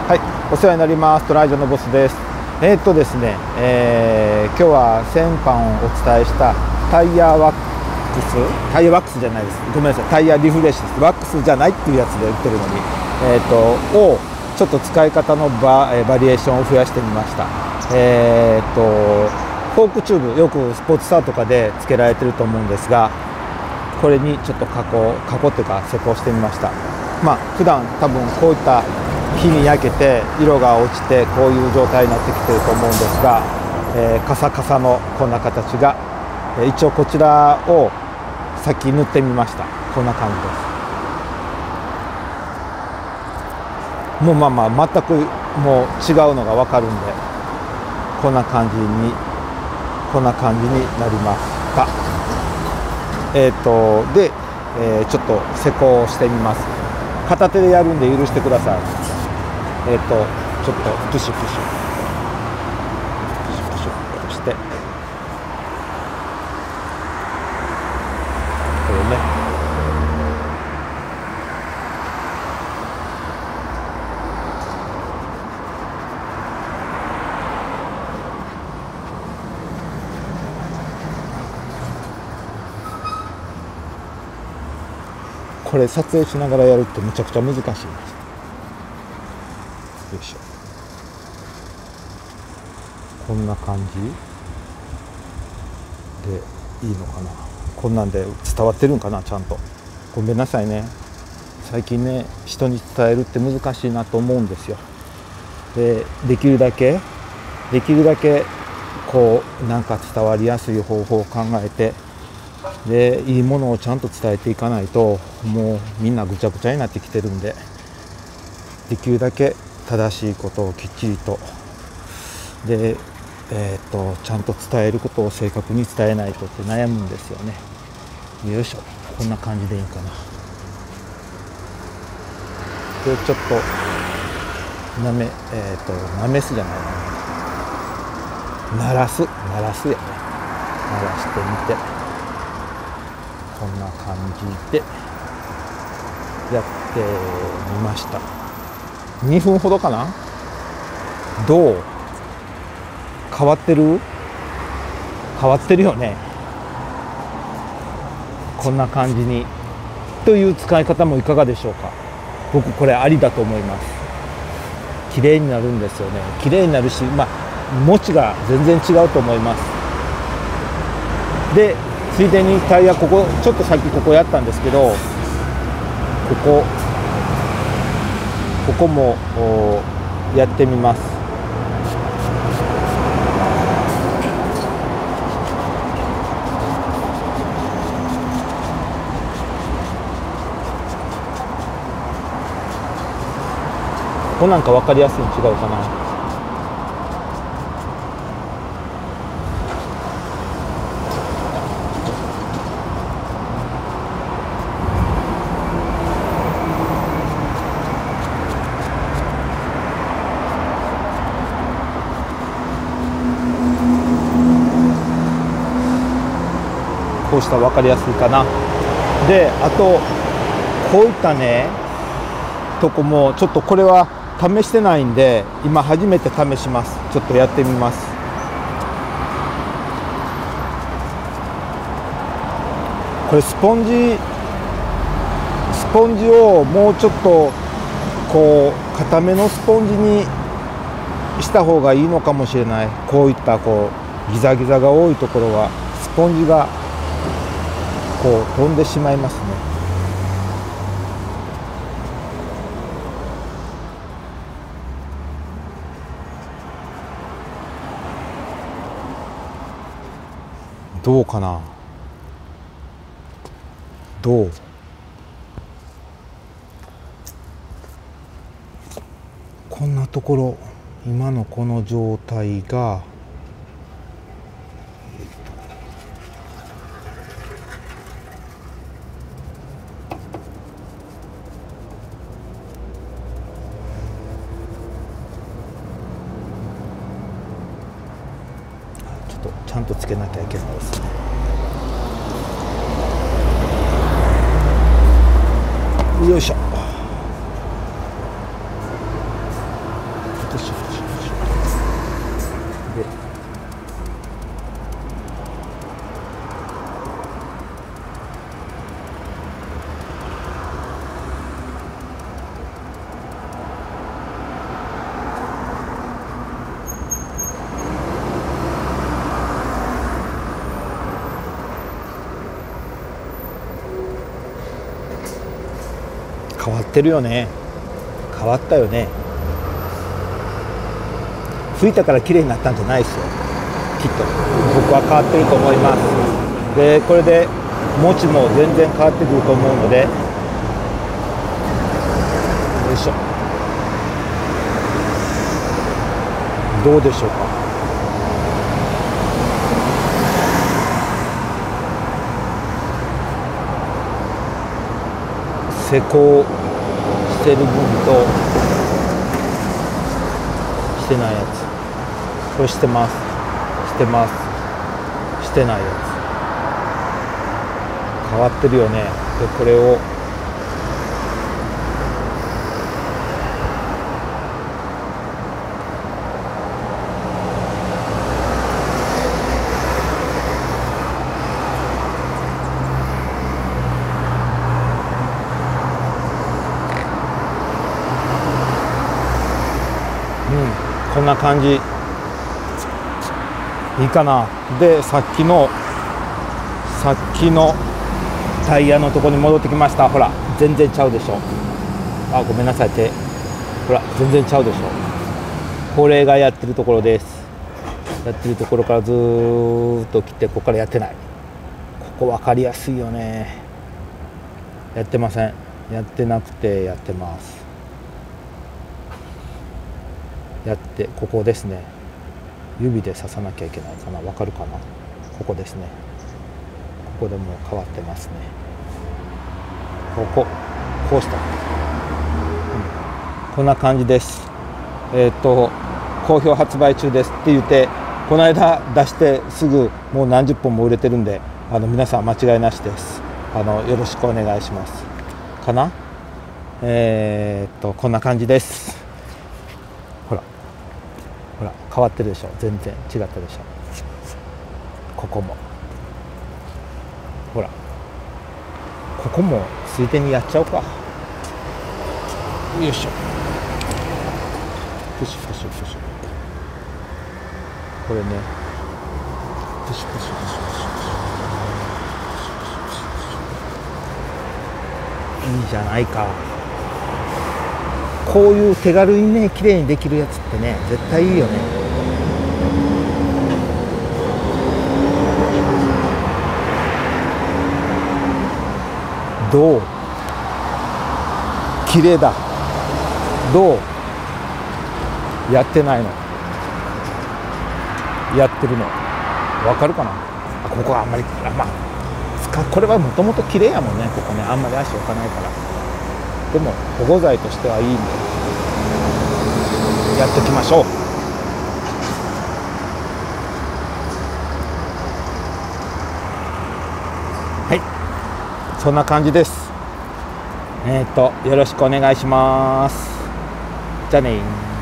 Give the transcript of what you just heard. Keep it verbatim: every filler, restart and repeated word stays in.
はい、お世話になります。トライジョのボスです。えー、っとですね、えー、今日は先般お伝えしたタイヤワックス、タイヤワックスじゃないです。ごめんなさい、タイヤリフレッシュです。ワックスじゃないっていうやつで売ってるのに、えー、っとをちょっと使い方のバ、バリエーションを増やしてみました。えー、っとフォークチューブ、よくスポーツサーとかで付けられてると思うんですが、これにちょっと加工加工っていうか施工してみました。まあ普段多分こういった火に焼けて色が落ちてこういう状態になってきてると思うんですが、えー、カサカサのこんな形が、えー、一応こちらを先塗ってみました。こんな感じです。もうまあまあ全くもう違うのが分かるんで、こんな感じにこんな感じになりました。えっとで、えー、ちょっと施工をしてみます。片手でやるんで許してください。えっとちょっとプシュプシュプシュプシュとして、これね、これ撮影しながらやるってめちゃくちゃ難しいです。よいしょ。こんな感じでいいのかな。こんなんで伝わってるんかな。ちゃんとごめんなさいね。最近ね、人に伝えるって難しいなと思うんですよ。でできるだけできるだけこうなんか伝わりやすい方法を考えて、でいいものをちゃんと伝えていかないと、もうみんなぐちゃぐちゃになってきてるんで、できるだけ正しいことをきっちりとで、えー、とちゃんと伝えることを正確に伝えないとって悩むんですよね。よいしょ。こんな感じでいいかな。でちょっとなめえっ、ー、となめすじゃないな鳴らす鳴らすやね。鳴らしてみて、こんな感じでやってみました。にふんほどかな。どう変わってる変わってるよね。こんな感じにという使い方もいかがでしょうか。僕これありだと思います。綺麗になるんですよね。綺麗になるし、まあ持ちが全然違うと思います。でついでにタイヤ、ここちょっとさっきここやったんですけど、ここここもやってみます。ここなんか分かりやすいに違うかな。こうしたら分かりやすいかな。であとこういったねとこもちょっとこれは試してないんで、今初めて試します。ちょっとやってみます。これスポンジスポンジをもうちょっとこう固めのスポンジにした方がいいのかもしれない。こういったこうギザギザが多いところはスポンジがこう飛んでしまいますね。どうかな。どうこんなところ、今のこの状態がちょっとちゃんとつけなきゃいけないですね。よいしょ。 プッシュプッシュプッシュで変わってるよね。変わったよね。吹いたから綺麗になったんじゃないですよ、きっと。僕は変わってると思います。でこれで持ちも全然変わってくると思うので、よいしょ、どうでしょうか。施工してる部分としてないやつ、これしてます、してます、してないやつ、変わってるよね。でこれをこんな感じいいかな。でさっきのさっきのタイヤのところに戻ってきました。ほら全然ちゃうでしょ。あ、ごめんなさい、手ほら全然ちゃうでしょ。これがやってるところです。やってるところからずーっと来て、ここからやってない。ここ分かりやすいよね。やってません。やってなくてやってます。やってここですね。指で刺さなきゃいけないかな。わかるかな。ここですね。ここでもう変わってますね。こここうした、うん、こんな感じです。えっと好評発売中ですって言ってこの間出してすぐもう何十本も売れてるんで、あの皆さん間違いなしです。あのよろしくお願いしますかな。えー、っとこんな感じです。ほらほら変わってるでしょ。全然違ったでしょ。ここもほら、ここもついでにやっちゃおうか。よいしょ、プシュプシュプシュ、これね、プシュプシュプシュプシュプシュ、いいじゃないか。こういう手軽にね綺麗にできるやつってね絶対いいよね。どう？綺麗だ。どう？やってないの？やってるの？わかるかな？ここはあんまり、あ、まあこれはもともと綺麗やもんね。ここねあんまり足置かないから。でも保護材としてはいいんでやっておきましょう。はい、そんな感じです。えっとよろしくお願いします。じゃあねー。